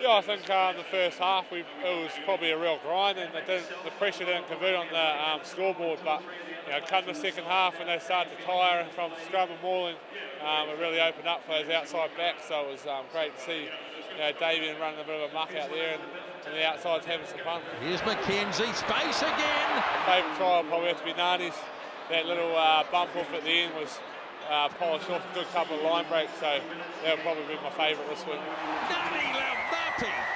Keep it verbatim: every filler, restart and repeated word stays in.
Yeah, I think um, the first half we, it was probably a real grind, and it didn't, the pressure didn't convert on the um, scoreboard. But you know, come the second half when they started to tire from scrum and mauling, um, it really opened up for those outside backs. So it was um, great to see you know, Davian running a bit of a muck out there, and, and the outsides having some fun. Here's Mackenzie, space again. Favourite try will probably have to be Ngani's. That little uh, bump off at the end was uh, polished off a good couple of line breaks, so that'll probably be my favourite this week. Ngani Laumape.